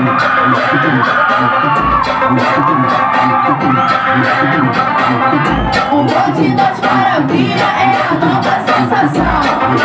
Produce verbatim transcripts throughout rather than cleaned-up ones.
O bonde das maravilhas é a nova sensação.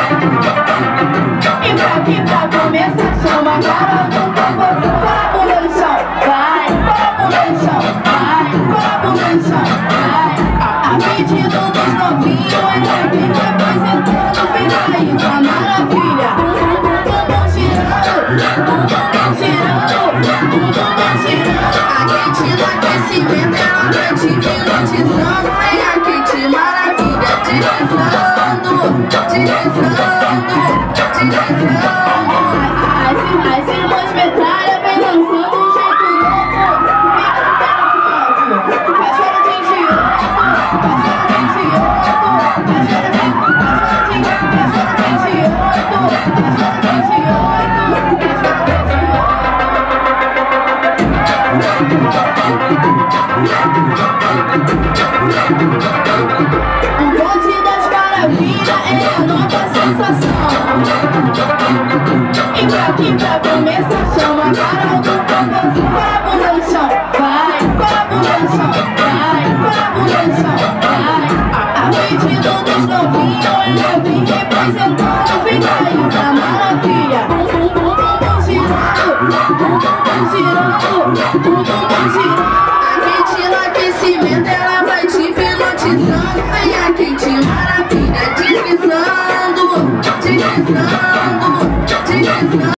E pra que pra começar chama a cara do popozão. Para a bunda no chão, vai. Para a bunda no chão, vai. Para a bunda no chão, vai. A pedido dos novinhos é novinho representando. Vem daí, a maravilha. Bumbum girando, bumbum girando, bumbum girando. A quente no aquecimento, ela vai te hipnotizando. Vem a quente maravilha, deslizando, deslizando, deslizando. As, as irmãs metralha vem lançando um jeito louco. Fica no pé do palco. Cachorro de idiota, cachorro de idiota, cachorro de idiota, cachorro de idiota, cachorro de O bonde das maravilhas é a nova sensação. E pra que pra começar chama a cara do popozão. Para a bunda no chão, vai. Para a bunda no chão, vai. Para a bunda no chão, vai. A pedido dos novinhos é novinho representando. Vem daí, a maravilha. Bum, bum, bum, bum, girando. Bum, bum, bum, girando. Bum, bum, bum, girando. A quente no aquecimento, ela vai te hipnotizando. Vem a quente maravilha.